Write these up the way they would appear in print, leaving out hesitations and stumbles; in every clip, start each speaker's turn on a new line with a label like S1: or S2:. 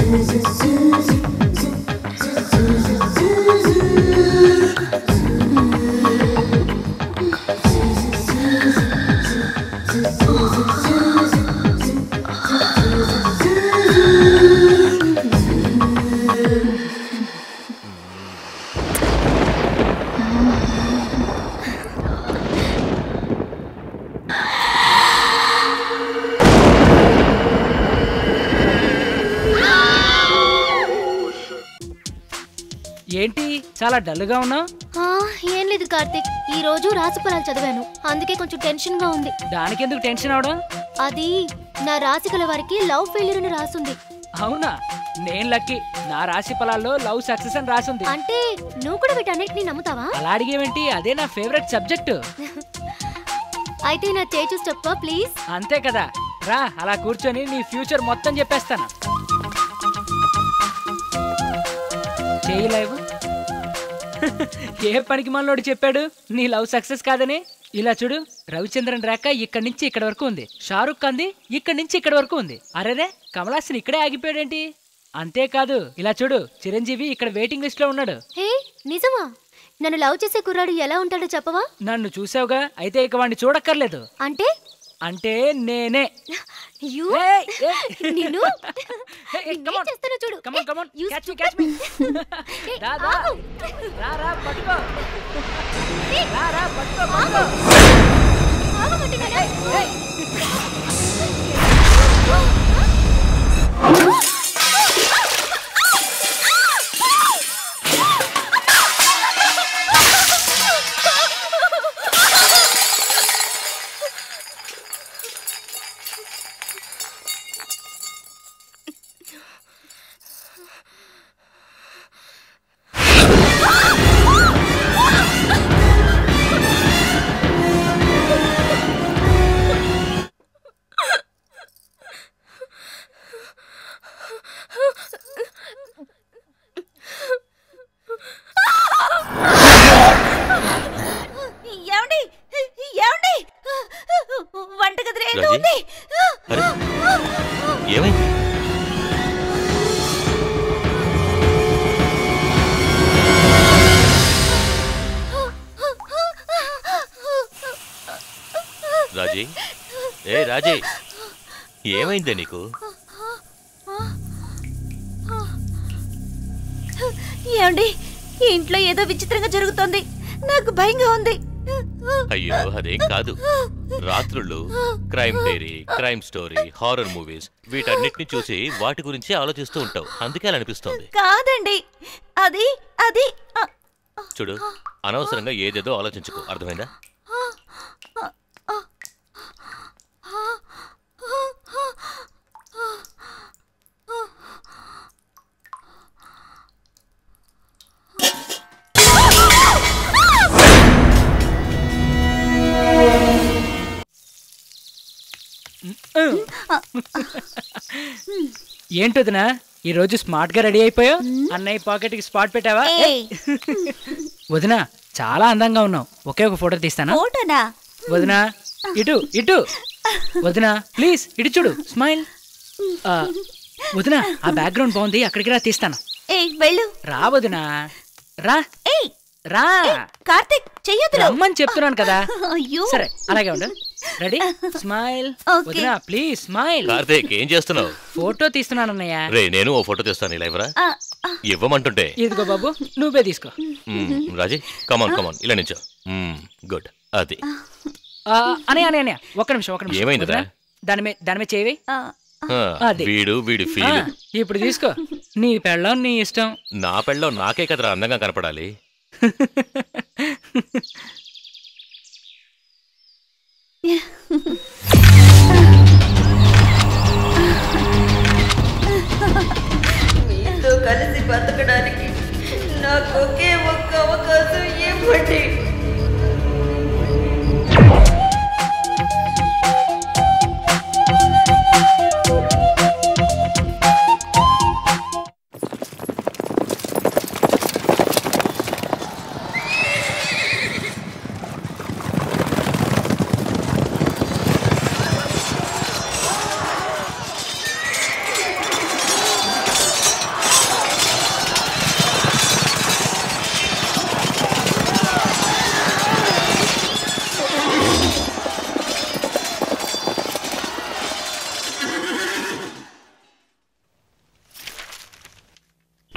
S1: ఏంటి చాలా డల్ గా ఉన్నావు?
S2: ఏం లేదు కార్తిక్, ఈ రోజు రాశి ఫలాలు చదివాను, అందుకే కొంచెం టెన్షన్ గా ఉంది.
S1: దానికి ఎందుకు టెన్షన్ అవడం?
S2: అది నా రాశి గల వారికి లవ్ ఫెయిల్యూర్ అని రాసుంది.
S1: అవునా? నేను లక్కీ, నా రాశి ఫలాల్లో లవ్ సక్సెస్ అని రాసుంది.
S2: అంటే నువ్వు కూడా వీటన్నిటిని నమ్ముతావా?
S1: అలా అడిగేవేంటి, అదే నా ఫేవరెట్ సబ్జెక్ట్.
S2: అయితే నా చేయి చూసి చెప్పా ప్లీజ్.
S1: అంతే కదా, రా అలా కూర్చొని నీ ఫ్యూచర్ మొత్తం చెప్పేస్తాను. చేయి లైవ్. ఏ పనికి మనలోడు చెప్పాడు నీ లవ్ సక్సెస్ కాదని? ఇలా చూడు, రవిచంద్రన్ రేఖ ఇక్కడి నుంచి ఇక్కడ వరకు ఉంది, షారుఖ్ ఖాన్ ఇక్కడి నుంచి ఇక్కడ వరకు ఉంది. అరేరే, కమలాసన్ ఇక్కడే ఆగిపోయాడేంటి? అంతేకాదు ఇలా చూడు, చిరంజీవి ఇక్కడ వెయిటింగ్ లిస్ట్ లో ఉన్నాడు.
S2: హే నిజమా? నన్ను లవ్ చేసే కుర్రాడు ఎలా ఉంటాడో చెప్పవా?
S1: నన్ను చూసావుగా, అయితే ఇక వాడిని చూడక్కర్లేదు.
S2: అంటే
S1: అంటే నేనే.
S3: రాజీ, ఏ రాజీ, ఏమైందే నీకు?
S4: ఏమండి, ఇంట్లో ఏదో విచిత్రంగా జరుగుతోంది, నాకు భయంగా ఉంది.
S3: అయ్యో అదేం కాదు, రాత్రుళ్ళు crime diary, crime story, horror movies వీటన్నిటిని చూసి వాటి గురించి ఆలోచిస్తూ ఉంటావు, అందుకే అలా అనిపిస్తోంది.
S4: కాదండి, అది అది
S3: చూడు, అనవసరంగా ఏదేదో ఆలోచించుకో, అర్థమైందా?
S1: ఏంటొదినా, ఈ రోజు స్మార్ట్ గా రెడీ అయిపోయావు? అన్నయ్య పాకెట్ కి స్పాట్ పెట్టావా? వదినా, చాలా అందంగా ఉన్నావు, ఒకే ఒక ఫోటో తీస్తానా? వదినా ఇటు ఇటు, వదినా ప్లీజ్ ఇటు చూడు, స్మైల్. వదినా, ఆ బ్యాక్గ్రౌండ్ బాగుంది, అక్కడికి రా తీస్తాను. రా వదినా, రా రా.
S4: కార్తిక్ చెయ్యొద్దు,
S1: రమ్మని చెప్తున్నాను కదా. సరే అలాగే ఉండు, రెడీ, స్మైల్. వదినా ప్లీజ్ స్మైల్.
S3: కార్తిక్ ఏం చేస్తున్నావు?
S1: ఫోటో తీస్తున్నాను అన్నయ్య.
S3: రే నేను ఓ ఫోటో తీస్తాను, ఇలా ఇవ్వరా? ఇవ్వమంటుంటే.
S1: ఇదిగో బాబు, నువ్వే తీసుకో.
S3: రాజీ కమాన్ కమాన్, ఇలా నించో. గుడ్, అది.
S1: అనే ఒక్క నిమిషం.
S3: ఏమైందిరా?
S1: దాని మీద చేయి.
S3: వీడి ఫీల్.
S1: ఇప్పుడు తీసుకో, నీ పెళ్ళం నీ ఇష్టం.
S3: నా పెళ్ళం నాకే కదరా అందంగా కనపడాలి.
S4: మీతో కలిసి బతకడానికి నాకు ఒకే ఒక్క అవకాశం ఇవ్వండి.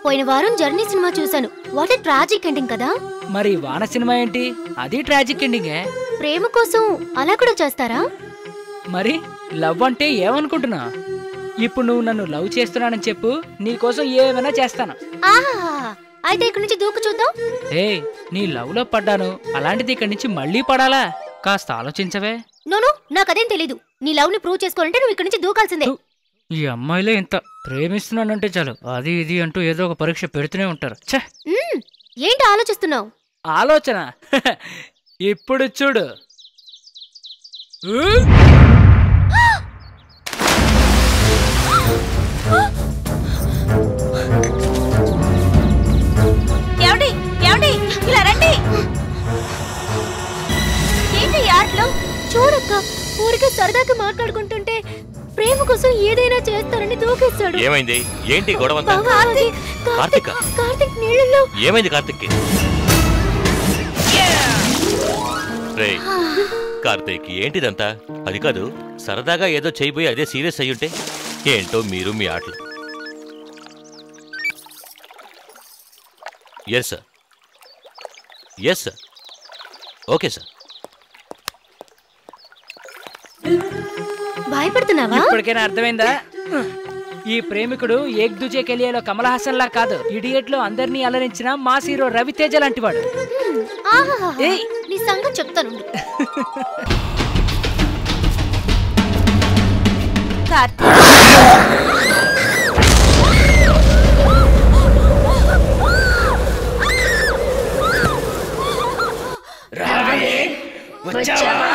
S2: పోయిన వారం జర్నీ సినిమా చూశాను. వాట్ ఏ ట్రాజిక్ ఎండింగ్ కదా.
S1: మరి వాన సినిమా ఏంటి? అది ట్రాజిక్ ఎండింగే.
S2: ప్రేమ కోసం అలా కూడా చేస్తారా?
S1: మరి లవ్ అంటే ఏమనుకుంటున్నా? ఇప్పుడు నువ్వు నన్ను లవ్ చేస్తున్నానని చెప్పు, నీకోసం ఏమైనా చేస్తాను.
S2: ఆహా, అయితే ఇక్కడి నుంచి దూకు చూద్దాం.
S1: నీ లవ్ లో పడ్డాను, అలాంటిది ఇక్కడి నుంచి మళ్ళీ పడాలా? కాస్త ఆలోచించవే.
S2: నోను, నాకదేం తెలీదు. నీ లవ్ ని ప్రూవ్ చేసుకోవాలంటే నువ్వు ఇక్కడి నుంచి దూకాల్సిందే.
S1: ఈ అమ్మాయిలే ఇంత ప్రేమిస్తున్నానంటే చాలు అది ఇది అంటూ ఏదో ఒక పరీక్ష పెడుతూనే ఉంటారు.
S2: ఏంటి ఆలోచిస్తున్నావు?
S1: ఆలోచన ఇప్పుడు చూడు.
S4: ఇలా రండి. ఏంటి ఆటలో?
S2: చూడక్క, ఊరికే సరదాగా మాట్లాడుకుంటుంటే ప్రేమ కోసం ఏదైనా చేస్తారని దూకేస్తాడు.
S3: ఏమైంది? ఏంటి గొడవంతా?
S2: కార్తిక్ నీళ్ళలో.
S3: ఏమైంది కార్తిక్? రేయ్ కార్తిక్, ఏంటిదంతా? అది కాదు, సరదాగా ఏదో చేయబోయి అదే సీరియస్ అయ్యుంటే ఏంటో మీరు మీ ఆటలు. Yes sir, yes sir, okay sir.
S2: భయపడుతున్నావా?
S1: ఇప్పటికైనా అర్థమైందా? ఈ ప్రేమికుడు ఏక్ దుజే కెలియాలో కమల్ హాసన్ లా కాదు, ఇడియట్ లో అందరినీ అలరించిన మాస్ హీరో రవితేజ లాంటి వాడు.
S2: నీ సంగతి చెప్తాను.
S1: వచ్చావా?